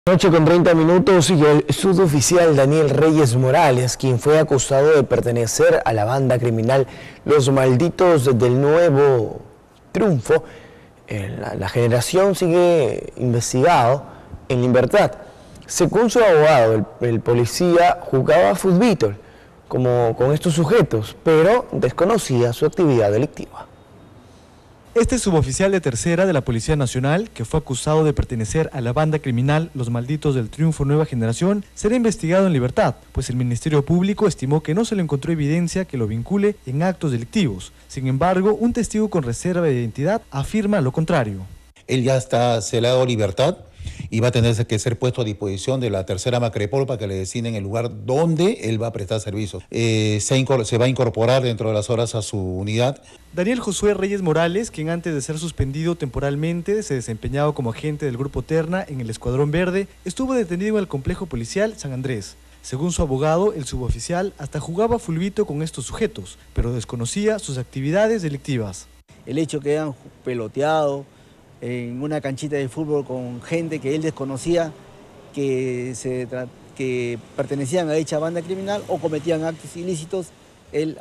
Noche con 30 minutos y el suboficial Daniel Reyes Morales, quien fue acusado de pertenecer a la banda criminal Los Malditos del Nuevo Triunfo, la generación sigue investigado en libertad. Según su abogado, el policía jugaba fútbol como con estos sujetos, pero desconocía su actividad delictiva. Este suboficial de tercera de la Policía Nacional, que fue acusado de pertenecer a la banda criminal Los Malditos del Triunfo Nueva Generación, será investigado en libertad, pues el Ministerio Público estimó que no se le encontró evidencia que lo vincule en actos delictivos. Sin embargo, un testigo con reserva de identidad afirma lo contrario. Él ya está celado a libertad y va a tener que ser puesto a disposición de la tercera Macrepol para que le designen el lugar donde él va a prestar servicios. Se va a incorporar dentro de las horas a su unidad. Daniel Josué Reyes Morales, quien antes de ser suspendido temporalmente se desempeñaba como agente del Grupo Terna en el Escuadrón Verde, estuvo detenido en el complejo policial San Andrés. Según su abogado, el suboficial hasta jugaba fulbito con estos sujetos, pero desconocía sus actividades delictivas. El hecho que hayan peloteado en una canchita de fútbol con gente que él desconocía, que pertenecían a dicha banda criminal o cometían actos ilícitos, él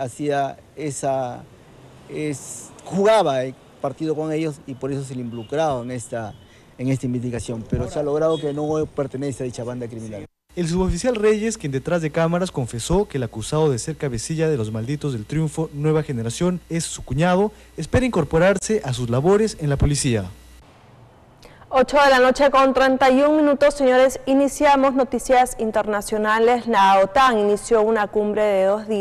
jugaba el partido con ellos y por eso se le involucraba en esta investigación, pero se ha logrado que no pertenece a dicha banda criminal. El suboficial Reyes, quien detrás de cámaras confesó que el acusado de ser cabecilla de Los Malditos del Triunfo Nueva Generación es su cuñado, espera incorporarse a sus labores en la policía. 8 de la noche con 31 minutos, señores, iniciamos noticias internacionales. La OTAN inició una cumbre de 2 días.